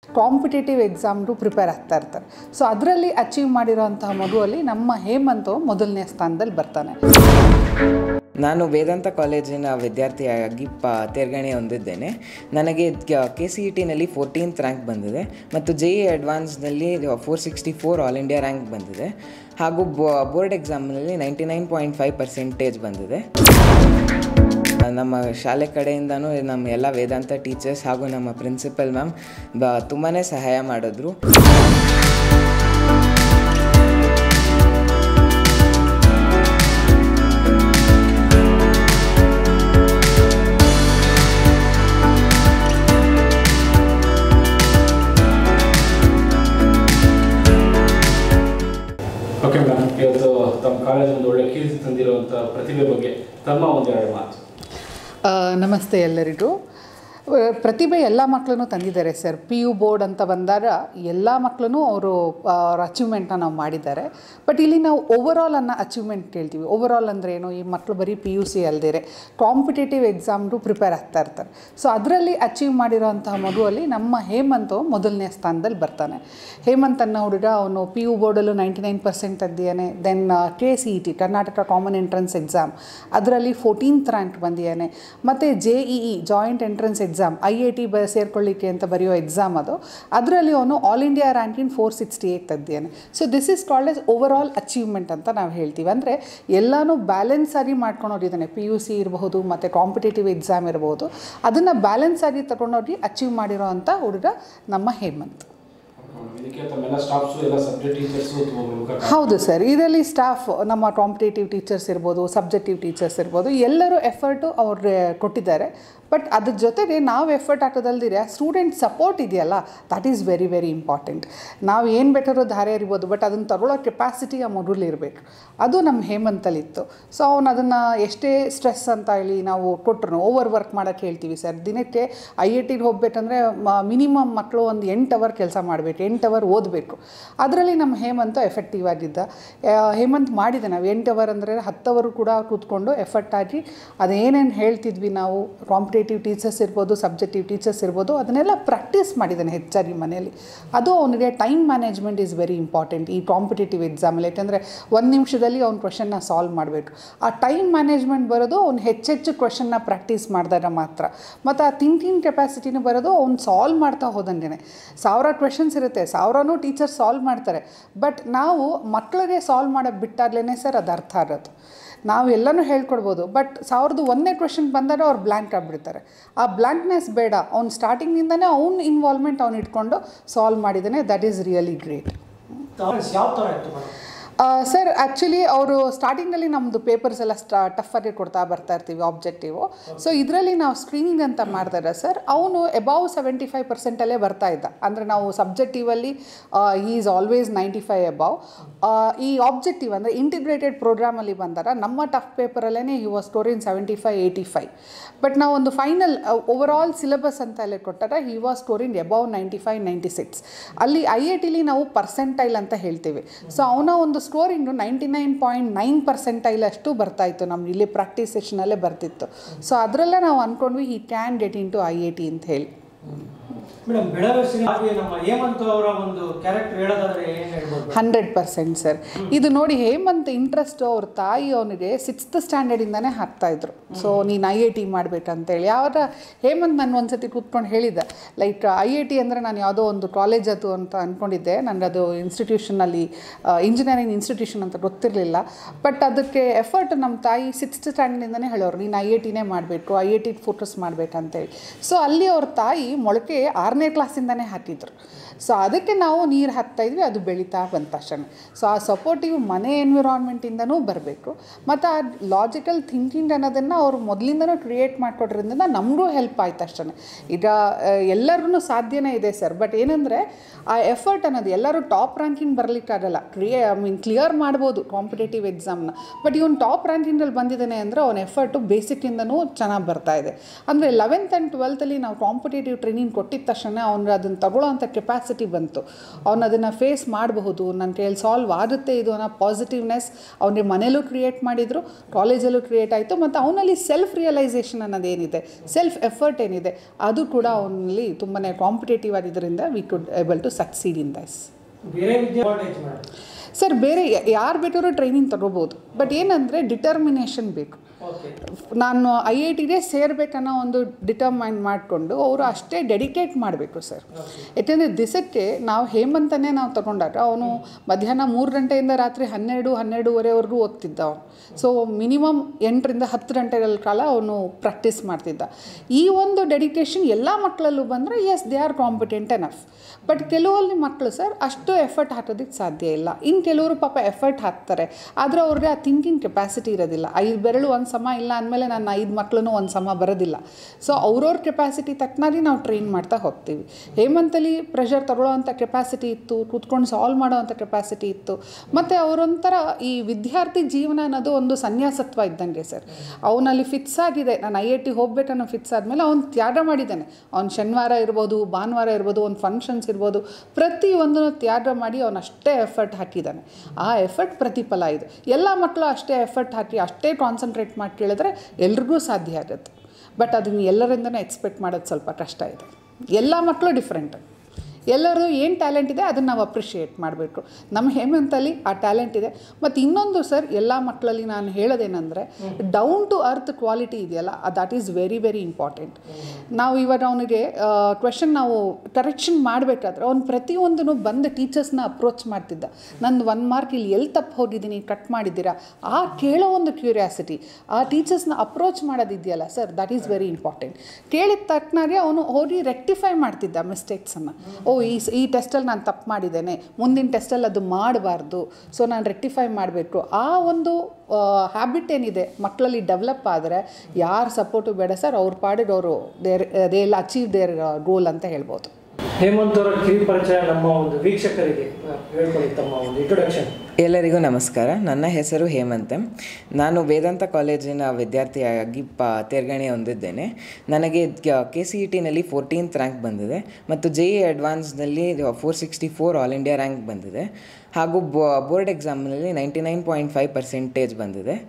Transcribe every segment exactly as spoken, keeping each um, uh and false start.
Competitive ಎಕ್ಸಾಮ್ಗೂ prepare ಆಗ್ತಾ ಇರ್ತಾರೆ. ಸೊ ಅದರಲ್ಲಿ ಅಚೀವ್ ಮಾಡಿರೋಂತಹ ಮಗುವಲ್ಲಿ ನಮ್ಮ ಹೇಮಂತ್ ಮೊದಲನೇ ಸ್ಥಾನದಲ್ಲಿ ಬರ್ತಾನೆ. ನಾನು ವೇದಾಂತ ಕಾಲೇಜಿನ ವಿದ್ಯಾರ್ಥಿಯಾಗಿ ಪ ತೇರ್ಗಣೆ ಹೊಂದಿದ್ದೇನೆ. ನನಗೆ ಕೆ ಸಿ ಇ ಟಿನಲ್ಲಿ ಫೋರ್ಟೀನ್ತ್ ರ್ಯಾಂಕ್ ಬಂದಿದೆ ಮತ್ತು ಜೆ ಇ ಅಡ್ವಾನ್ಸ್ನಲ್ಲಿ four sixty four all India rank ಬಂದಿದೆ ಹಾಗೂ ಬೋರ್ಡ್ ಎಕ್ಸಾಮ್ನಲ್ಲಿ ninety nine point five percentage ಬಂದಿದೆ. ನಮ್ಮ ಶಾಲೆ ಕಡೆಯಿಂದನೂ ನಮ್ಮ ಎಲ್ಲ ವೇದಾಂತ ಟೀಚರ್ಸ್ ಹಾಗೂ ನಮ್ಮ ಪ್ರಿನ್ಸಿಪಲ್ ಮ್ಯಾಮ್ ಬ ತುಂಬಾ ಸಹಾಯ ಮಾಡಿದ್ರು. ಓಕೆ ಮೇಡಮ್, ಇವತ್ತು ತಮ್ಮ ಕಾಲೇಜ್ ಒಂದು ಒಳ್ಳೆ ಕೀರ್ತಿ ತಂದಿರುವಂಥ ಪ್ರತಿಭೆ ಬಗ್ಗೆ ತಮ್ಮ ಒಂದು ಎರಡು ಮಾತು. ನಮಸ್ತೆ ಎಲ್ಲರಿಗೂ. ಪ್ರತಿಭೆ ಎಲ್ಲ ಮಕ್ಕಳನ್ನು ತಂದಿದ್ದಾರೆ ಸರ್. ಪಿ ಯು ಬೋರ್ಡ್ ಅಂತ ಬಂದಾಗ ಎಲ್ಲ ಮಕ್ಕಳೂ ಅವರು ಅವ್ರ ಅಚೀವ್ಮೆಂಟ್ನ ನಾವು ಮಾಡಿದ್ದಾರೆ. ಬಟ್ ಇಲ್ಲಿ ನಾವು ಓವರಾಲ್ ಅನ್ನೋ ಅಚೀವ್ಮೆಂಟ್ ಕೇಳ್ತೀವಿ. ಓವರಾಲ್ ಅಂದರೆ ಏನು, ಈ ಮಕ್ಕಳು ಬರೀ ಪಿ ಯು ಸಿ ಅಲ್ಲದೆ ಕಾಂಪಿಟೇಟಿವ್ ಎಕ್ಸಾಮ್ಗೂ ಪ್ರಿಪೇರ್ ಆಗ್ತಾ ಇರ್ತಾರೆ. ಸೊ ಅದರಲ್ಲಿ ಅಚೀವ್ ಮಾಡಿರೋಂತಹ ಮಗುವಲ್ಲಿ ನಮ್ಮ ಹೇಮಂತ್ ಮೊದಲನೇ ಸ್ಥಾನದಲ್ಲಿ ಬರ್ತಾನೆ. ಹೇಮಂತ್ ಅನ್ನೋ ಹುಡುಗ ಅವನು ಪಿ ಯು ಬೋರ್ಡಲ್ಲೂ ನೈಂಟಿ ನೈನ್ ಪರ್ಸೆಂಟ್ ತೆಗ್ದಿದ್ದಾನೆ. Then K C E T Karnataka common entrance exam ಅದರಲ್ಲಿ ಫೋರ್ಟೀನ್ತ್ ರ್ಯಾಂಕ್ ಬಂದಿದ್ದಾನೆ. ಮತ್ತು J E E joint entrance exam I I T ಬ ಸೇರ್ಕೊಳ್ಳಿಕ್ಕೆ ಅಂತ ಬರೆಯೋ ಎಕ್ಸಾಮ್ ಅದು, ಅದರಲ್ಲಿ ಅವನು all India ranking four sixty eight ತೆಗ್ದಿದ್ದಾನೆ. So this is called as overall achievement ಅಂತ ನಾವು ಹೇಳ್ತೀವಿ. ಅಂದರೆ ಎಲ್ಲನೂ ಬ್ಯಾಲೆನ್ಸ್ ಆಗಿ ಮಾಡ್ಕೊಂಡೋಗಿದ್ದಾನೆ. ಪಿ ಯು ಸಿ ಇರಬಹುದು ಮತ್ತು ಕಾಂಪಿಟೇಟಿವ್ ಎಕ್ಸಾಮ್ ಇರಬಹುದು, ಅದನ್ನು ಬ್ಯಾಲೆನ್ಸ್ ಆಗಿ ತಗೊಂಡೋಗಿ ಅಚೀವ್ ಮಾಡಿರೋ ಅಂಥ ಹುಡುಗ ನಮ್ಮ ಹೇಮಂತ್. ಹೌದು ಸರ್, ಇದರಲ್ಲಿ ಸ್ಟಾಫ್ ನಮ್ಮ ಕಾಂಪಿಟೇಟಿವ್ ಟೀಚರ್ಸ್ ಇರ್ಬೋದು, ಸಬ್ಜೆಕ್ಟಿವ್ ಟೀಚರ್ಸ್ ಇರ್ಬೋದು, ಎಲ್ಲರೂ ಎಫರ್ಟು ಅವ್ರು ಕೊಟ್ಟಿದ್ದಾರೆ. ಬಟ್ ಅದ್ರ ಜೊತೆಗೆ ನಾವು ಎಫರ್ಟ್ ಹಾಕೋದಲ್ದಿರ ಸ್ಟೂಡೆಂಟ್ ಸಪೋರ್ಟ್ ಇದೆಯಲ್ಲ, that is very very important. ನಾವು ಏನು ಬೇಕಾದ್ರೂ ಧಾರೆ ಇರ್ಬೋದು, ಬಟ್ ಅದನ್ನು ತಗೊಳ್ಳೋ ಕೆಪಾಸಿಟಿ ಆ ಮಗುಲಿರಬೇಕು. ಅದು ನಮ್ಮ ಹೇಮಂತಲ್ಲಿತ್ತು. ಸೊ ಅವನು ಅದನ್ನು ಎಷ್ಟೇ ಸ್ಟ್ರೆಸ್ ಅಂತ ಹೇಳಿ ನಾವು ಕೊಟ್ಟರು ಓವರ್ ವರ್ಕ್ ಮಾಡೋಕ್ಕೆ ಹೇಳ್ತೀವಿ ಸರ್. ದಿನಕ್ಕೆ ಐ ಐ ಟಿಗೆ ಹೋಗ್ಬೇಕಂದ್ರೆ ಮಿನಿಮಮ್ ಮಕ್ಕಳು ಒಂದು ಎಂಟು ಅವರ್ ಕೆಲಸ ಮಾಡಬೇಕು, ಎಂಟು ಅವರ್ ಓದಬೇಕು. ಅದರಲ್ಲಿ ನಮ್ಮ ಹೇಮಂತ ಎಫೆಕ್ಟಿವ್ ಆಗಿದ್ದ. ಹೇಮಂತ್ ಮಾಡಿದೆ. ನಾವು ಎಂಟು ಅವರ್ ಅಂದರೆ ಹತ್ತು ಅವರು ಕೂಡ ಕೂತ್ಕೊಂಡು ಎಫರ್ಟ್ ಆಗಿ ಅದೇನೇನು ಹೇಳ್ತಿದ್ವಿ ನಾವು, ಕಾಂಪಿಟೇಟಿವ್ ಟೀಚರ್ಸ್ ಇರ್ಬೋದು, ಸಬ್ಜೆಕ್ಟಿವ್ ಟೀಚರ್ಸ್ ಇರ್ಬೋದು, ಅದನ್ನೆಲ್ಲ ಪ್ರಾಕ್ಟೀಸ್ ಮಾಡಿದ್ದಾನೆ ಹೆಚ್ಚಾಗಿ ಮನೆಯಲ್ಲಿ. ಅದು ಅವನಿಗೆ time management is very important ಈ ಕಾಂಪಿಟೇಟಿವ್ ಎಕ್ಸಾಮಲ್ಲಿ. ಯಾಕೆಂದರೆ ಒಂದು ನಿಮಿಷದಲ್ಲಿ ಅವ್ನು ಕ್ವೆಶನ್ನ ಸಾಲ್ವ್ ಮಾಡಬೇಕು. ಆ ಟೈಮ್ ಮ್ಯಾನೇಜ್ಮೆಂಟ್ ಬರೋದು ಅವ್ನು ಹೆಚ್ಚೆಚ್ಚು ಕ್ವೆಶನ್ನ ಪ್ರಾಕ್ಟೀಸ್ ಮಾಡಿದಾಗ ಮಾತ್ರ. ಮತ್ತು ಆ ಥಿಂಕಿಂಗ್ ಕೆಪಾಸಿಟಿನೂ ಬರೋದು ಅವ್ನು ಸಾಲ್ವ್ ಮಾಡ್ತಾ ಹೋದಂಗೆ. ಸಾವಿರ ಕ್ವೆಶನ್ಸ್ ಇರುತ್ತೆ, ಸಾವಿರನೂ ಟೀಚರ್ ಸಾಲ್ವ್ ಮಾಡ್ತಾರೆ. ಬಟ್ ನಾವು ಮಕ್ಕಳಿಗೆ ಸಾಲ್ವ್ ಮಾಡೋಕ್ಕೆ ಬಿಟ್ಟಾಗಲೇ ಸರ್ ಅದು ಅರ್ಥ ಆಗೋದು. ನಾವು ಎಲ್ಲನೂ ಹೇಳ್ಕೊಡ್ಬೋದು, ಬಟ್ ಸಾವಿರದ ಒಂದನೇ ಕ್ವೆಶನ್ ಬಂದಾಗ ಅವ್ರು ಬ್ಲ್ಯಾಂಕ್ ಆಗಿಬಿಡ್ತಾರೆ. ಆ ಬ್ಲ್ಯಾಂಕ್ನೆಸ್ ಬೇಡ, ಅವ್ನು ಸ್ಟಾರ್ಟಿಂಗಿಂದನೇ ಅವ್ನ ಇನ್ವಾಲ್ವ್ಮೆಂಟ್ ಅವ್ನು ಇಟ್ಕೊಂಡು ಸಾಲ್ವ್ ಮಾಡಿದ್ದಾನೆ. That is really great. ಯಾವ ಥರ ಇತ್ತು ಸರ್ ಆ್ಯಕ್ಚುಲಿ ಅವರು ಸ್ಟಾರ್ಟಿಂಗಲ್ಲಿ ನಮ್ಮದು ಪೇಪರ್ಸ್ ಎಲ್ಲ ಸ್ಟಾ ಟಫಾಗಿ ಕೊಡ್ತಾ ಬರ್ತಾ ಇರ್ತೀವಿ ಆಬ್ಜೆಕ್ಟಿವು. ಸೊ ಇದರಲ್ಲಿ ನಾವು ಸ್ಕ್ರೀನಿಂಗ್ ಅಂತ ಮಾಡಿದಾಗ ಸರ್ ಅವನು ಎಬವ್ ಸೆವೆಂಟಿ ಫೈವ್ ಪರ್ಸೆಂಟಲ್ಲೇ ಬರ್ತಾ ಇದ್ದ. ಅಂದರೆ ನಾವು ಸಬ್ಜೆಕ್ಟಿವಲ್ಲಿ he is always ninety five above. ಈ ಆಬ್ಜೆಕ್ಟಿವ್ ಅಂದರೆ ಇಂಟಿಗ್ರೇಟೆಡ್ ಪ್ರೋಗ್ರಾಮಲ್ಲಿ ಬಂದಾಗ ನಮ್ಮ ಟಫ್ ಪೇಪರಲ್ಲೇ he was scoring seventy five eighty five. But ನಾವು ಒಂದು ಫೈನಲ್ ಓವರ್ ಆಲ್ ಸಿಲೆಬಸ್ ಅಂತ ಎಲ್ಲ ಕೊಟ್ಟಾಗ he was scoring above ninety five ninety six. ಅಲ್ಲಿ ಐ ಐ ಟಿಲಿ ನಾವು ಪರ್ಸೆಂಟೈಲ್ ಅಂತ ಹೇಳ್ತೀವಿ. ಸೊ ಅವನ ಒಂದು scoring ninety nine point nine percentile ಅಷ್ಟು ಬರ್ತಾಯಿತ್ತು. ನಮ್ಗೆ ಇಲ್ಲಿ ಪ್ರಾಕ್ಟೀಸ್ ಸೆಷನಲ್ಲೇ ಬರ್ತಿತ್ತು. ಸೊ ಅದರಲ್ಲೇ ನಾವು ಅಂದ್ಕೊಂಡ್ವಿ he can get into I I T ಅಂತ ಹೇಳಿ. ಮೇಡಮ್ ಬೆಳವರ್ಸಿನ ಹಾಗೆ ನಮ್ಮ ಹೇಮಂತ್ ಅವರ ಒಂದು ಕ್ಯಾರೆಕ್ಟರ್ ಹೇಳೋದಾದ್ರೆ ಏನು ಹೇಳ್ಬೋದು? Hundred percent sir. ಇದು ನೋಡಿ ಹೇಮಂತ್ ಇಂಟ್ರೆಸ್ಟ್ ಅವ್ರ ತಾಯಿ ಅವನಿಗೆ ಸಿಕ್ಸ್ತ್ ಸ್ಟ್ಯಾಂಡರ್ಡಿಂದನೇ ಹಾಕ್ತಾಯಿದ್ರು. ಸೊ ನೀನು ಐ ಐ ಟಿ ಮಾಡಬೇಕಂತೇಳಿ. ಆವಾಗ ಹೇಮಂತ್ ನಾನು ಒಂದು ಸತಿ ಕೂತ್ಕೊಂಡು ಹೇಳಿದ್ದೆ, ಲೈಕ್ ಐ ಐ ಟಿ ಅಂದರೆ ನಾನು ಯಾವುದೋ ಒಂದು ಕಾಲೇಜ್ ಅದು ಅಂತ ಅಂದ್ಕೊಂಡಿದ್ದೆ. ನನಗೆ ಅದು ಇನ್ಸ್ಟಿಟ್ಯೂಷನಲ್ಲಿ ಇಂಜಿನಿಯರಿಂಗ್ ಇನ್ಸ್ಟಿಟ್ಯೂಷನ್ ಅಂತ ಗೊತ್ತಿರಲಿಲ್ಲ. ಬಟ್ ಅದಕ್ಕೆ ಎಫರ್ಟ್ ನಮ್ಮ ತಾಯಿ ಸಿಕ್ಸ್ತ್ ಸ್ಟ್ಯಾಂಡರ್ಡಿಂದನೇ ಹೇಳೋರು, ನೀನು ಐ ಐ ಟಿನೇ ಮಾಡಬೇಕು, ಐ ಐ ಟಿಗೆ ಫೋಕಸ್ ಮಾಡಬೇಕಂತೇಳಿ. ಸೊ ಅಲ್ಲಿ ಅವ್ರ ತಾಯಿ ಮೊಳಕೆ ಆರನೇ ಕ್ಲಾಸಿಂದನೇ ಹಾಕಿದ್ರು. ಸೊ ಅದಕ್ಕೆ ನಾವು ನೀರು ಹಾಕ್ತಾಯಿದ್ವಿ, ಅದು ಬೆಳೀತಾ ಬಂತ ಅಷ್ಟೇ. ಸೊ ಆ ಸಪೋರ್ಟಿವ್ ಮನೆ ಎನ್ವಿರಾನ್ಮೆಂಟಿಂದನೂ ಬರಬೇಕು. ಮತ್ತು ಆ ಲಾಜಿಕಲ್ ಥಿಂಕಿಂಗ್ ಅನ್ನೋದನ್ನು ಅವರು ಮೊದಲಿಂದನೂ ಕ್ರಿಯೇಟ್ ಮಾಡಿಕೊಡ್ರಿಂದ ನಮಗೂ ಹೆಲ್ಪ್ ಆಯ್ತು ಅಷ್ಟೇ. ಈಗ ಎಲ್ಲರೂ ಸಾಧ್ಯನೇ ಇದೆ ಸರ್. ಬಟ್ ಏನಂದರೆ ಆ ಎಫರ್ಟ್ ಅನ್ನೋದು ಎಲ್ಲರೂ ಟಾಪ್ ರ್ಯಾಂಕಿಂಗ್ ಬರಲಿಕ್ಕಾಗಲ್ಲ. ಕ್ರಿಯೇ ಐ ಮೀನ್ ಕ್ಲಿಯರ್ ಮಾಡ್ಬೋದು ಕಾಂಪಿಟೇಟಿವ್ ಎಕ್ಸಾಮ್ನ. ಬಟ್ ಇವನು ಟಾಪ್ ರ್ಯಾಂಕಿಂಗಲ್ಲಿ ಬಂದಿದ್ದಾನೆ ಅಂದರೆ ಅವನ ಎಫರ್ಟು ಬೇಸಿಕ್ಕಿಂದನೂ ಚೆನ್ನಾಗಿ ಬರ್ತಾಯಿದೆ. ಅಂದರೆ ಲೆವೆಂತ್ ಆ್ಯಂಡ್ ಟ್ವೆಲ್ತಲ್ಲಿ ನಾವು ಕಾಂಪಿಟೇಟಿವ್ ಟ್ರೈನಿಂಗ್ ಕೊಟ್ಟಿದ ತಕ್ಷಣ ಅವ್ನಿಗೆ ಅದನ್ನು ತಗೊಳ್ಳೋ ಅಂಥ ಕೆಪಾಸಿಟಿ ಬಂತು. ಅವ್ನು ಅದನ್ನು ಫೇಸ್ ಮಾಡಬಹುದು, ನನ್ನ ಕೈಯಲ್ಲಿ ಸಾಲ್ವ್ ಆಗುತ್ತೆ ಇದು ಅನ್ನೋ ಪಾಸಿಟಿವ್ನೆಸ್ ಅವನಿಗೆ ಮನೇಲೂ ಕ್ರಿಯೇಟ್ ಮಾಡಿದರು, ಕಾಲೇಜಲ್ಲೂ ಕ್ರಿಯೇಟ್ ಆಯಿತು. ಮತ್ತು ಅವನಲ್ಲಿ ಸೆಲ್ಫ್ ರಿಯಲೈಸೇಷನ್ ಅನ್ನೋದೇನಿದೆ, ಸೆಲ್ಫ್ ಎಫರ್ಟ್ ಏನಿದೆ, ಅದು ಕೂಡ ಅವನಲ್ಲಿ ತುಂಬಾ ಕಾಂಪಿಟೇಟಿವ್ ಆಗಿದ್ದರಿಂದ we could able to succeed in this. ಬೇರೆ ವಿದ್ಯಾರ್ಥಿ ಸರ್ ಬೇರೆ ಯಾರು ಬೇಕಾದ್ರೂ ಟ್ರೈನಿಂಗ್ ತಗೋಬೋದು, ಬಟ್ ಏನಂದರೆ ಡಿಟರ್ಮಿನೇಷನ್ ಬೇಕು. ನಾನು ಐ ಐ ಟಿಗೆ ಸೇರಬೇಕನ್ನೋ ಒಂದು ಡಿಟರ್ಮೈನ್ ಮಾಡಿಕೊಂಡು ಅವರು ಅಷ್ಟೇ ಡೆಡಿಕೇಟ್ ಮಾಡಬೇಕು ಸರ್. ಯಾಕೆಂದರೆ ದಿಸಕ್ಕೆ ನಾವು ಹೇಮಂತನೇ ನಾವು ತಗೊಂಡಾಗ ಅವನು ಮಧ್ಯಾಹ್ನ ಮೂರು ಗಂಟೆಯಿಂದ ರಾತ್ರಿ ಹನ್ನೆರಡು ಹನ್ನೆರಡೂವರೆವರೆಗೂ ಓದ್ತಿದ್ದ ಅವನು. ಸೊ ಮಿನಿಮಮ್ ಎಂಟರಿಂದ ಹತ್ತು ಗಂಟೆಗಳ ಕಾಲ ಅವನು ಪ್ರಾಕ್ಟೀಸ್ ಮಾಡ್ತಿದ್ದ. ಈ ಒಂದು ಡೆಡಿಕೇಶನ್ ಎಲ್ಲ ಮಕ್ಕಳಲ್ಲೂ ಬಂದರೆ as they are competent enough. But ಕೆಲವಲ್ಲಿ ಮಕ್ಕಳು ಸರ್ ಅಷ್ಟು ಎಫರ್ಟ್ ಹಾಕೋದಕ್ಕೆ ಸಾಧ್ಯ ಇಲ್ಲ. ಇನ್ನು ಕೆಲವರು ಪಾಪ ಎಫರ್ಟ್ ಹಾಕ್ತಾರೆ, ಆದರೆ ಅವ್ರಿಗೆ ಆ ಥಿಂಕಿಂಗ್ ಕೆಪಾಸಿಟಿ ಇರೋದಿಲ್ಲ. ಐದು ಬೆರಳು ಒಂದು ಸಮ ಇಲ್ಲ ಅಂದಮೇಲೆ ನನ್ನ ಐದು ಮಕ್ಕಳೂ ಒಂದು ಸಮ ಬರೋದಿಲ್ಲ. ಸೊ ಅವ್ರವ್ರ ಕೆಪಾಸಿಟಿ ತಕ್ಕನಾಗಿ ನಾವು ಟ್ರೈನ್ ಮಾಡ್ತಾ ಹೋಗ್ತೀವಿ. ಹೇಮಂತಲ್ಲಿ ಪ್ರೆಷರ್ ತಗೊಳ್ಳೋ ಅಂಥ ಕೆಪಾಸಿಟಿ ಇತ್ತು, ಕೂತ್ಕೊಂಡು ಸಾಲ್ವ್ ಮಾಡೋ ಅಂಥ ಕೆಪಾಸಿಟಿ ಇತ್ತು. ಮತ್ತು ಅವರೊಂಥರ ಈ ವಿದ್ಯಾರ್ಥಿ ಜೀವನ ಅನ್ನೋದು ಒಂದು ಸನ್ಯಾಸತ್ವ ಇದ್ದಂಗೆ ಸರ್. ಅವನಲ್ಲಿ ಫಿಕ್ಸ್ ಆಗಿದೆ, ನಾನು ಐ ಐ ಟಿ ಹೋಗ್ಬೇಕನ್ನೋ ಫಿಕ್ಸ್ ಆದಮೇಲೆ ಅವ್ನು ತ್ಯಾಗ ಮಾಡಿದ್ದಾನೆ. ಅವ್ನು ಶನಿವಾರ ಇರ್ಬೋದು, ಭಾನುವಾರ ಇರ್ಬೋದು, ಒಂದು ಫಂಕ್ಷನ್ಸ್ ಇರ್ಬೋದು, ಪ್ರತಿಯೊಂದನ್ನು ತ್ಯಾಗ ಮಾಡಿ ಅವನು ಅಷ್ಟೇ ಎಫರ್ಟ್ ಹಾಕಿದ್ದಾನೆ. ಆ ಎಫರ್ಟ್ ಪ್ರತಿಫಲ ಇದು. ಎಲ್ಲ ಮಕ್ಕಳು ಅಷ್ಟೇ ಎಫರ್ಟ್ ಹಾಕಿ ಅಷ್ಟೇ ಕಾನ್ಸಂಟ್ರೇಟ್ ಮಾಡಿ ಕೇಳಿದ್ರೆ ಎಲ್ರಿಗೂ ಸಾಧ್ಯ ಆಗುತ್ತೆ. ಬಟ್ ಅದನ್ನು ಎಲ್ಲರಿಂದನೇ ಎಕ್ಸ್ಪೆಕ್ಟ್ ಮಾಡೋದು ಸ್ವಲ್ಪ ಕಷ್ಟ ಇದೆ. ಎಲ್ಲ ಮಕ್ಕಳು ಡಿಫ್ರೆಂಟ್, ಎಲ್ಲರದು ಏನು ಟ್ಯಾಲೆಂಟ್ ಇದೆ ಅದನ್ನು ನಾವು ಅಪ್ರಿಷಿಯೇಟ್ ಮಾಡಬೇಕು. ನಮ್ಮ ಹೇಮಂತಲ್ಲಿ ಆ ಟ್ಯಾಲೆಂಟ್ ಇದೆ. ಮತ್ತು ಇನ್ನೊಂದು ಸರ್, ಎಲ್ಲ ಮಕ್ಕಳಲ್ಲಿ ನಾನು ಹೇಳೋದೇನೆಂದರೆ ಡೌನ್ ಟು ಅರ್ತ್ ಕ್ವಾಲಿಟಿ ಇದೆಯಲ್ಲ, that is very very important. ನಾವು ಇವಾಗ ಅವನಿಗೆ ಕ್ವೆಶನ್ ನಾವು ಕರೆಕ್ಷನ್ ಮಾಡಬೇಕಾದ್ರೆ ಅವ್ನು ಪ್ರತಿಯೊಂದೂ ಬಂದು ಟೀಚರ್ಸ್ನ ಅಪ್ರೋಚ್ ಮಾಡ್ತಿದ್ದ. ನಂದು ಒನ್ ಮಾರ್ಕ್ ಇಲ್ಲಿ ಎಲ್ಲಿ ತಪ್ಪು ಹೋಗಿದ್ದೀನಿ, ಕಟ್ ಮಾಡಿದ್ದೀರಾ, ಆ ಕೇಳೋ ಒಂದು ಕ್ಯೂರಿಯಾಸಿಟಿ, ಆ ಟೀಚರ್ಸ್ನ ಅಪ್ರೋಚ್ ಮಾಡೋದಿದೆಯಲ್ಲ sir, that is very important. ಕೇಳಿದ ತಕ್ಕನಾಗೆ ಅವನು ಹೋಗಿ ರೆಕ್ಟಿಫೈ ಮಾಡ್ತಿದ್ದ ಮಿಸ್ಟೇಕ್ಸನ್ನು. ಓ ಈ ಈ ಟೆಸ್ಟಲ್ಲಿ ನಾನು ತಪ್ಪು ಮಾಡಿದ್ದೇನೆ, ಮುಂದಿನ ಟೆಸ್ಟಲ್ಲಿ ಅದು ಮಾಡಬಾರ್ದು, ಸೊ ನಾನು ರೆಕ್ಟಿಫೈ ಮಾಡಬೇಕು. ಆ ಒಂದು ಹ್ಯಾಬಿಟ್ ಏನಿದೆ ಮಕ್ಕಳಲ್ಲಿ ಡೆವಲಪ್ ಆದರೆ ಯಾರು ಸಪೋರ್ಟು ಬೇಡ ಸರ್, ಅವ್ರ ಪಾಡಿಗೆ ಅವರು there they will achieve their goal ಅಂತ ಹೇಳ್ಬೋದು. ಹೇಮಂತ್ ಅವರ ಕಿರು ಪರಿಚಯ ನಮ್ಮ ಒಂದು ವೀಕ್ಷಕರಿಗೆ ಹೇಳ್ಕೊಳ್ಳಿ, ತಮ್ಮ ಒಂದು ಇಂಟ್ರೊಡಕ್ಷನ್. ಎಲ್ಲರಿಗೂ ನಮಸ್ಕಾರ. ನನ್ನ ಹೆಸರು ಹೇಮಂತ್. ನಾನು ವೇದಾಂತ ಕಾಲೇಜಿನ ವಿದ್ಯಾರ್ಥಿಯಾಗಿ ಪ ತೇರ್ಗಣೆ ಹೊಂದಿದ್ದೇನೆ. ನನಗೆ ಕೆ ಸಿ ಇ ಟಿನಲ್ಲಿ ಫೋರ್ಟೀನ್ತ್ ರ್ಯಾಂಕ್ ಬಂದಿದೆ ಮತ್ತು ಜೆ ಇ ಅಡ್ವಾನ್ಸ್ನಲ್ಲಿ four sixty four all India rank ಬಂದಿದೆ. ಹಾಗೂ ಬೋರ್ಡ್ ಎಕ್ಸಾಮ್ನಲ್ಲಿ ninety nine point five percentage ಬಂದಿದೆ.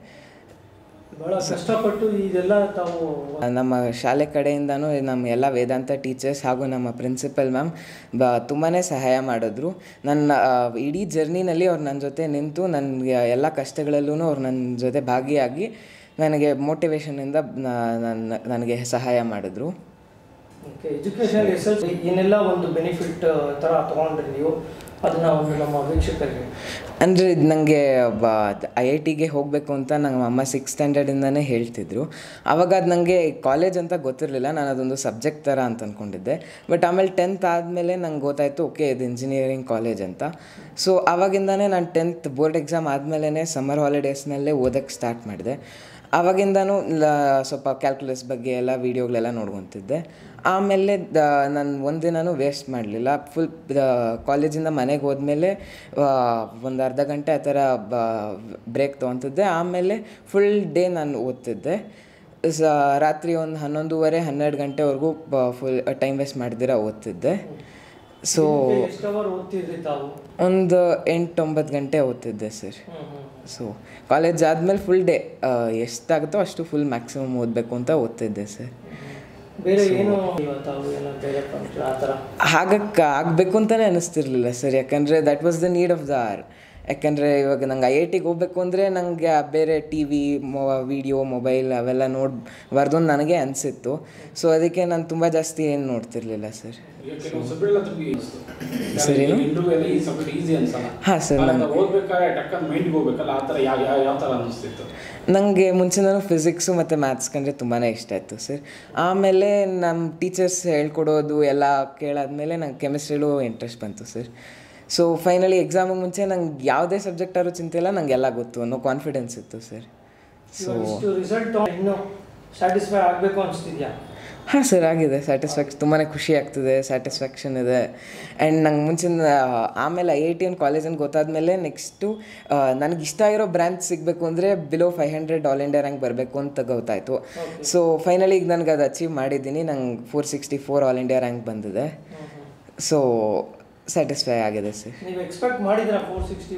ಭಾಳ ಕಷ್ಟಪಟ್ಟು ಇದೆಲ್ಲ ತಾವು ನಮ್ಮ ಶಾಲೆ ಕಡೆಯಿಂದನೂ ನಮ್ಮ ಎಲ್ಲ ವೇದಾಂತ ಟೀಚರ್ಸ್ ಹಾಗೂ ನಮ್ಮ ಪ್ರಿನ್ಸಿಪಲ್ ಮ್ಯಾಮ್ ಬ ತುಂಬಾ ಸಹಾಯ ಮಾಡಿದ್ರು. ನನ್ನ ಇಡೀ ಜರ್ನಿನಲ್ಲಿ ಅವ್ರು ನನ್ನ ಜೊತೆ ನಿಂತು ನನಗೆ ಎಲ್ಲ ಕಷ್ಟಗಳಲ್ಲೂ ಅವ್ರು ನನ್ನ ಜೊತೆ ಭಾಗಿಯಾಗಿ ನನಗೆ ಮೋಟಿವೇಶನಿಂದ ನನ್ನ ನನಗೆ ಸಹಾಯ ಮಾಡಿದ್ರು. ಓಕೆ, ಎಜುಕೇಷನ್ ಎಸ್ ಎಲ್ ಏನೆಲ್ಲ ಒಂದು ಬೆನಿಫಿಟ್ ಥರ ತೊಗೊಂಡ್ರಿ ನೀವು, ಅದನ್ನು ಒಂದು ನಮ್ಮ ವೀಕ್ಷಕರಿಗೆ ಅಂದರೆ ಇದು ನನಗೆ ಬ ಐ ಐ ಟಿಗೆ ಹೋಗಬೇಕು ಅಂತ ನಮ್ಮ ಅಮ್ಮ ಸಿಕ್ಸ್ ಸ್ಟ್ಯಾಂಡರ್ಡಿಂದನೇ ಹೇಳ್ತಿದ್ರು. ಆವಾಗ ಅದು ನನಗೆ ಕಾಲೇಜ್ ಅಂತ ಗೊತ್ತಿರಲಿಲ್ಲ, ನಾನು ಅದೊಂದು ಸಬ್ಜೆಕ್ಟ್ ಥರ ಅಂತ ಅಂದ್ಕೊಂಡಿದ್ದೆ. ಬಟ್ ಆಮೇಲೆ ಟೆಂತ್ ಆದಮೇಲೆ ನಂಗೆ ಗೊತ್ತಾಯಿತು ಓಕೆ ಇದು ಇಂಜಿನಿಯರಿಂಗ್ ಕಾಲೇಜ್ ಅಂತ. ಸೊ ಆವಾಗಿಂದನೇ ನಾನು ಟೆಂತ್ ಬೋರ್ಡ್ ಎಕ್ಸಾಮ್ ಆದಮೇಲೆ ಸಮ್ಮರ್ ಹಾಲಿಡೇಸ್ನಲ್ಲೇ ಓದೋಕ್ಕೆ ಸ್ಟಾರ್ಟ್ ಮಾಡಿದೆ. ಆವಾಗಿಂದನೂ ಸ್ವಲ್ಪ ಕ್ಯಾಲ್ಕುಲಸ್ ಬಗ್ಗೆ ಎಲ್ಲ ವೀಡಿಯೋಗಳೆಲ್ಲ ನೋಡ್ಕೊತಿದ್ದೆ. ಆಮೇಲೆ ದ ನಾನು ಒಂದಿನೂ ವೇಸ್ಟ್ ಮಾಡಲಿಲ್ಲ. ಫುಲ್ ಕಾಲೇಜಿಂದ ಮನೆಗೆ ಹೋದ್ಮೇಲೆ ಒಂದು ಅರ್ಧ ಗಂಟೆ ಆ ಥರ ಬ ಬ್ರೇಕ್ ತೊಗೊತಿದ್ದೆ. ಆಮೇಲೆ ಫುಲ್ ಡೇ ನಾನು ಓದ್ತಿದ್ದೆ. ಸ ರಾತ್ರಿ ಒಂದು ಹನ್ನೊಂದುವರೆ ಹನ್ನೆರಡು ಗಂಟೆವರೆಗೂ ಫುಲ್ ಟೈಮ್ ವೇಸ್ಟ್ ಮಾಡ್ದಿರ ಓದ್ತಿದ್ದೆ. ಸೊ ಒಂದು ಎಂಟು ಒಂಬತ್ತು ಗಂಟೆ ಓದ್ತಿದ್ದೆ ಸರ್. ಸೊ ಕಾಲೇಜ್ ಆದಮೇಲೆ ಫುಲ್ ಡೇ ಎಷ್ಟಾಗುತ್ತೋ ಅಷ್ಟು ಫುಲ್ ಮ್ಯಾಕ್ಸಿಮಮ್ ಓದಬೇಕು ಅಂತ ಓದ್ತಿದ್ದೆ ಸರ್. ಹಾಗಕ್ಕೆ ಆಗಬೇಕು ಅಂತಲೇ ಅನ್ನಿಸ್ತಿರ್ಲಿಲ್ಲ ಸರ್, ಯಾಕಂದರೆ that was the need of the hour. ಯಾಕಂದರೆ ಇವಾಗ ನಂಗೆ ಐ ಐ ಟಿಗೆ ಹೋಗ್ಬೇಕು ಅಂದರೆ ನನಗೆ ಬೇರೆ ಟಿ ವಿ ಮೊ ವಿಡಿಯೋ ಮೊಬೈಲ್ ಅವೆಲ್ಲ ನೋಡಬಾರ್ದು ನನಗೆ ಅನಿಸಿತ್ತು. ಸೊ ಅದಕ್ಕೆ ನಾನು ತುಂಬ ಜಾಸ್ತಿ ಏನು ನೋಡ್ತಿರ್ಲಿಲ್ಲ ಸರ್. ಸರಿ ಹಾಂ ಸರ್, ನನಗೆ ಮುಂಚೆನೂ ಫಿಸಿಕ್ಸು ಮತ್ತು ಮ್ಯಾಥ್ಸ್ ಕಂಡ್ರೆ ತುಂಬಾ ಇಷ್ಟ ಇತ್ತು ಸರ್. ಆಮೇಲೆ ನಮ್ಮ ಟೀಚರ್ಸ್ ಹೇಳ್ಕೊಡೋದು ಎಲ್ಲ ಕೇಳಾದ್ಮೇಲೆ ನಂಗೆ ಕೆಮಿಸ್ಟ್ರಿಲೂ ಇಂಟ್ರೆಸ್ಟ್ ಬಂತು ಸರ್. ಸೊ ಫೈನಲಿ ಎಕ್ಸಾಮಿಗೆ ಮುಂಚೆ ನಂಗೆ ಯಾವುದೇ ಸಬ್ಜೆಕ್ಟಾದ್ರೂ ಚಿಂತೆ ಇಲ್ಲ, ನಂಗೆ ಎಲ್ಲ ಗೊತ್ತು ಅನ್ನೋ ಕಾನ್ಫಿಡೆನ್ಸ್ ಇತ್ತು ಸರ್. ಸೊ ರಿಸಲ್ಟ್ ಇನ್ನೂ ಸ್ಯಾಟಿಸ್ಫೈ ಆಗಬೇಕು ಅನಿಸ್ತಿದ್ಯಾ? ಹಾಂ ಸರ್, ಆಗಿದೆ. ಸ್ಯಾಟಿಸ್ಫ್ಯಾಕ್ಷನ್ ತುಂಬಾ ಖುಷಿ ಆಗ್ತಿದೆ, ಸ್ಯಾಟಿಸ್ಫ್ಯಾಕ್ಷನ್ ಇದೆ. ಆ್ಯಂಡ್ ನಂಗೆ ಮುಂಚಿನ ಆಮೇಲೆ ಐ ಐ ಟಿ ಒಂದು ಕಾಲೇಜನ್ನು ಗೊತ್ತಾದಮೇಲೆ ನೆಕ್ಸ್ಟು ನನಗೆ ಇಷ್ಟ ಇರೋ ಬ್ರ್ಯಾಂಚ್ ಸಿಗಬೇಕು ಅಂದರೆ below five hundred all India rank ಬರಬೇಕು ಅಂತ ಗೊತ್ತಾಯಿತು. ಸೊ ಫೈನಲಿ ಈಗ ನನಗೆ ಅದು ಅಚೀವ್ ಮಾಡಿದ್ದೀನಿ. ನಂಗೆ four sixty four all India rank ಬಂದಿದೆ. ಸೊ ಸ್ಯಾಟಿಸ್ಫೈ ಆಗಿದೆ ಸರ್. ನೀವು ಎಕ್ಸ್ಪೆಕ್ಟ್ ಮಾಡಿದ್ರೆ ಫೋರ್ ಸಿಕ್ಸ್ಟಿ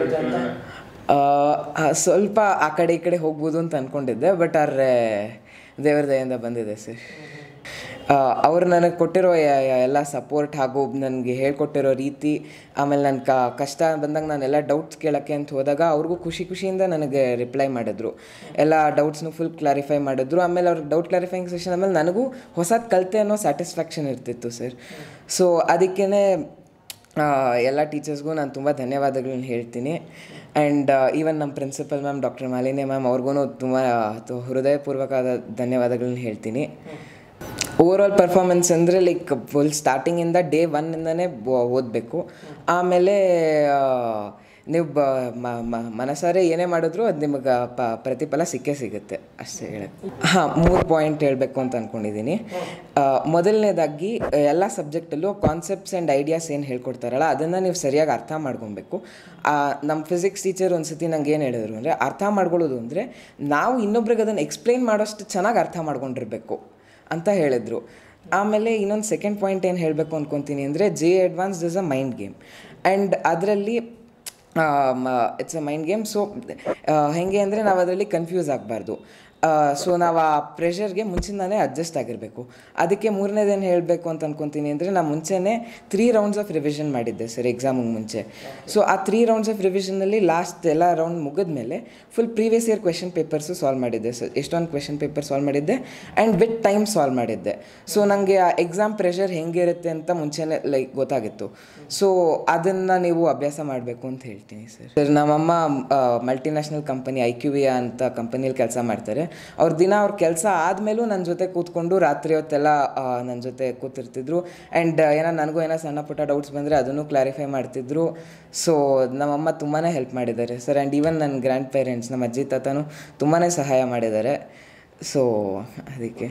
ಸ್ವಲ್ಪ ಆ ಕಡೆ ಈ ಕಡೆ ಹೋಗ್ಬೋದು ಅಂತ ಅಂದ್ಕೊಂಡಿದ್ದೆ, ಬಟ್ ಆದರೆ ದೇವರ ದಯೆಯಿಂದ ಬಂದಿದೆ ಸರ್. ಅವರು ನನಗೆ ಕೊಟ್ಟಿರೋ ಎಲ್ಲ ಸಪೋರ್ಟ್ ಹಾಗೂ ನನಗೆ ಹೇಳ್ಕೊಟ್ಟಿರೋ ರೀತಿ, ಆಮೇಲೆ ನನ್ನ ಕ ಕಷ್ಟ ಬಂದಾಗ ನಾನೆಲ್ಲ ಡೌಟ್ಸ್ ಕೇಳೋಕ್ಕೆ ಅಂತ ಹೋದಾಗ ಅವ್ರಿಗೂ ಖುಷಿ ಖುಷಿಯಿಂದ ನನಗೆ ರಿಪ್ಲೈ ಮಾಡಿದ್ರು. ಎಲ್ಲ ಡೌಟ್ಸ್ನು ಫುಲ್ ಕ್ಲಾರಿಫೈ ಮಾಡಿದ್ರು. ಆಮೇಲೆ ಅವ್ರಿಗೆ ಡೌಟ್ ಕ್ಲಾರಿಫೈಯಿಂಗ್ ಸೆಷನ್ ಆಮೇಲೆ ನನಗೂ ಹೊಸದು ಕಲಿತೆ ಅನ್ನೋ ಸ್ಯಾಟಿಸ್ಫ್ಯಾಕ್ಷನ್ ಇರ್ತಿತ್ತು ಸರ್. ಸೊ ಅದಕ್ಕೇ ಎಲ್ಲ ಟೀಚರ್ಸ್ಗೂ ನಾನು ತುಂಬ ಧನ್ಯವಾದಗಳನ್ನ ಹೇಳ್ತೀನಿ. ಆ್ಯಂಡ್ ಈವನ್ ನಮ್ಮ principal ma'am doctor Malini ma'am ಅವ್ರಿಗೂ ತುಂಬ ಹೃದಯಪೂರ್ವಕವಾದ ಧನ್ಯವಾದಗಳನ್ನ ಹೇಳ್ತೀನಿ. ಓವರ್ ಆಲ್ ಪರ್ಫಾರ್ಮೆನ್ಸ್ ಅಂದರೆ ಲೈಕ್ ಫುಲ್ ಸ್ಟಾರ್ಟಿಂಗಿಂದ ಡೇ ಒನ್ನಿಂದನೇ ಓದಬೇಕು. ಆಮೇಲೆ ನೀವು ಬ ಮನಸಾರೆ ಏನೇ ಮಾಡಿದ್ರು ಅದು ನಿಮಗೆ ಪ ಪ್ರತಿಫಲ ಸಿಕ್ಕೇ ಸಿಗುತ್ತೆ ಅಷ್ಟೇ ಹೇಳಕ್ಕೆ. ಹಾಂ, ಮೂರು ಪಾಯಿಂಟ್ ಹೇಳಬೇಕು ಅಂತ ಅಂದ್ಕೊಂಡಿದ್ದೀನಿ. ಮೊದಲನೇದಾಗಿ ಎಲ್ಲ ಸಬ್ಜೆಕ್ಟಲ್ಲೂ ಕಾನ್ಸೆಪ್ಟ್ಸ್ ಆ್ಯಂಡ್ ಐಡಿಯಾಸ್ ಏನು ಹೇಳ್ಕೊಡ್ತಾರಲ್ಲ ಅದನ್ನು ನೀವು ಸರಿಯಾಗಿ ಅರ್ಥ ಮಾಡ್ಕೊಬೇಕು. ನಮ್ಮ ಫಿಸಿಕ್ಸ್ ಟೀಚರ್ ಒಂದು ಸತಿ ನಂಗೆ ಏನು ಹೇಳಿದ್ರು ಅಂದರೆ, ಅರ್ಥ ಮಾಡ್ಕೊಳ್ಳೋದು ಅಂದರೆ ನಾವು ಇನ್ನೊಬ್ರಿಗೆ ಅದನ್ನು ಎಕ್ಸ್ಪ್ಲೈನ್ ಮಾಡೋಷ್ಟು ಚೆನ್ನಾಗಿ ಅರ್ಥ ಮಾಡ್ಕೊಂಡಿರ್ಬೇಕು ಅಂತ ಹೇಳಿದರು. ಆಮೇಲೆ ಇನ್ನೊಂದು ಸೆಕೆಂಡ್ ಪಾಯಿಂಟ್ ಏನು ಹೇಳಬೇಕು ಅಂದ್ಕೊತೀನಿ ಅಂದರೆ, J advanced is a mind game. And ಅದರಲ್ಲಿ it's a mind game. So ಹೇಗೆ ಅಂದರೆ ನಾವು ಅದರಲ್ಲಿ ಕನ್ಫ್ಯೂಸ್ ಆಗಬಾರ್ದು. ಸೊ ನಾವು ಆ ಪ್ರೆಷರ್ಗೆ ಮುಂಚಿಂದಾನೇ ಅಡ್ಜಸ್ಟ್ ಆಗಿರಬೇಕು. ಅದಕ್ಕೆ ಮೂರನೇದೇನು ಹೇಳಬೇಕು ಅಂತ ಅಂದ್ಕೊತೀನಿ ಅಂದರೆ, ನಾನು ಮುಂಚೆನೇ ತ್ರೀ ರೌಂಡ್ಸ್ ಆಫ್ ರಿವಿಷನ್ ಮಾಡಿದ್ದೆ ಸರ್ ಎಕ್ಸಾಮಿಗೆ ಮುಂಚೆ. ಸೊ ಆ ತ್ರೀ ರೌಂಡ್ಸ್ ಆಫ್ ರಿವಿಷನಲ್ಲಿ ಲಾಸ್ಟ್ ಎಲ್ಲ ರೌಂಡ್ ಮುಗಿದ್ಮೇಲೆ full previous year question papers solve ಮಾಡಿದ್ದೆ ಸರ್. ಎಷ್ಟೊಂದು ಕ್ವೆಶನ್ ಪೇಪರ್ ಸಾಲ್ವ್ ಮಾಡಿದ್ದೆ ಆ್ಯಂಡ್ ವಿತ್ ಟೈಮ್ ಸಾಲ್ವ್ ಮಾಡಿದ್ದೆ. ಸೊ ನನಗೆ ಆ ಎಕ್ಸಾಮ್ ಪ್ರೆಷರ್ ಹೆಂಗಿರುತ್ತೆ ಅಂತ ಮುಂಚೆನೇ ಲೈಕ್ ಗೊತ್ತಾಗಿತ್ತು. ಸೊ ಅದನ್ನು ನೀವು ಅಭ್ಯಾಸ ಮಾಡಬೇಕು ಅಂತ ಹೇಳ್ತೀನಿ ಸರ್. ಸರ್ ನಮ್ಮಮ್ಮ multinational company I Q V ಅಂತ ಕಂಪನಿಯಲ್ಲಿ ಕೆಲಸ ಮಾಡ್ತಾರೆ. ಅವ್ರ ದಿನ ಅವ್ರ ಕೆಲಸ ಆದಮೇಲೂ ನನ್ನ ಜೊತೆ ಕೂತ್ಕೊಂಡು ರಾತ್ರಿ ಹೊತ್ತೆಲ್ಲ ನನ್ನ ಜೊತೆ ಕೂತಿರ್ತಿದ್ರು. ಆ್ಯಂಡ್ ಏನೋ ನನಗೂ ಏನೋ ಸಣ್ಣ ಪುಟ್ಟ ಡೌಟ್ಸ್ ಬಂದರೆ ಅದನ್ನು ಕ್ಲಾರಿಫೈ ಮಾಡ್ತಿದ್ರು. ಸೊ ನಮ್ಮಮ್ಮ ತುಂಬಾ ಹೆಲ್ಪ್ ಮಾಡಿದ್ದಾರೆ ಸರ್. ಆ್ಯಂಡ್ ಈವನ್ ನನ್ನ ಗ್ರ್ಯಾಂಡ್ ಪೇರೆಂಟ್ಸ್, ನಮ್ಮ ಅಜ್ಜಿ ತಾತನೂ ತುಂಬಾ ಸಹಾಯ ಮಾಡಿದ್ದಾರೆ. ಸೊ ಅದಕ್ಕೆ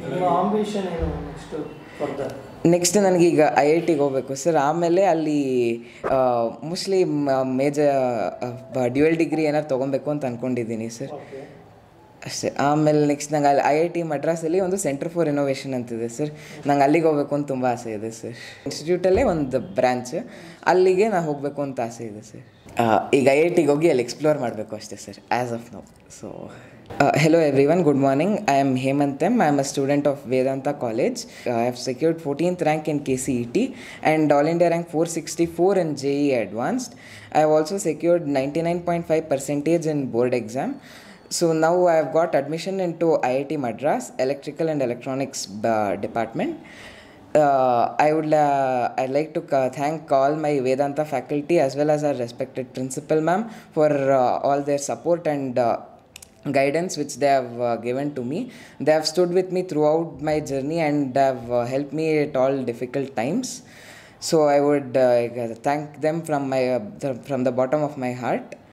ನೆಕ್ಸ್ಟ್ ನನಗೀಗ ಐ ಐ ಟಿಗೆ ಹೋಗಬೇಕು ಸರ್. ಆಮೇಲೆ ಅಲ್ಲಿ ಮೋಸ್ಟ್ಲಿ ಮೇಜರ್ ಡ್ಯುಯಲ್ ಡಿಗ್ರಿ ಏನಾರು ತೊಗೊಬೇಕು ಅಂತ ಅಂದ್ಕೊಂಡಿದ್ದೀನಿ ಸರ್ ಅಷ್ಟೇ. ಆಮೇಲೆ ನೆಕ್ಸ್ಟ್ ನಂಗೆ ಅಲ್ಲಿ ಐ ಐ ಟಿ ಮಡ್ರಾಸಲ್ಲಿ ಒಂದು ಸೆಂಟರ್ ಫಾರ್ ಇನೋವೇಷನ್ ಅಂತಿದೆ ಸರ್. ನಂಗೆ ಅಲ್ಲಿಗೆ ಹೋಗಬೇಕು ಅಂತ ತುಂಬ ಆಸೆ ಇದೆ ಸರ್. ಇನ್ಸ್ಟಿಟ್ಯೂಟಲ್ಲೇ ಒಂದು ಬ್ರ್ಯಾಂಚ್, ಅಲ್ಲಿಗೆ ನಾನು ಹೋಗಬೇಕು ಅಂತ ಆಸೆ ಇದೆ ಸರ್. ಈಗ ಐ ಐ ಟಿಗೆ ಹೋಗಿ ಅಲ್ಲಿ ಎಕ್ಸ್ಪ್ಲೋರ್ ಮಾಡಬೇಕು ಅಷ್ಟೇ sir, as of now. So hello everyone, good morning. I am Hemant M. I am a student of Vedanta College. Uh, I have secured fourteenth rank in K C E T and All India rank four sixty-four in J E E Advanced. I have also secured ninety-nine point five percentage in board exam. So now I have got admission into I I T Madras Electrical and Electronics uh, department. Uh, I would uh, I'd like to uh, thank all my Vedanta faculty as well as our respected principal ma'am for uh, all their support and uh, guidance which they have uh, given to me. They have stood with me throughout my journey and have uh, helped me at all difficult times. So I would uh, thank them from my uh, the, from the bottom of my heart.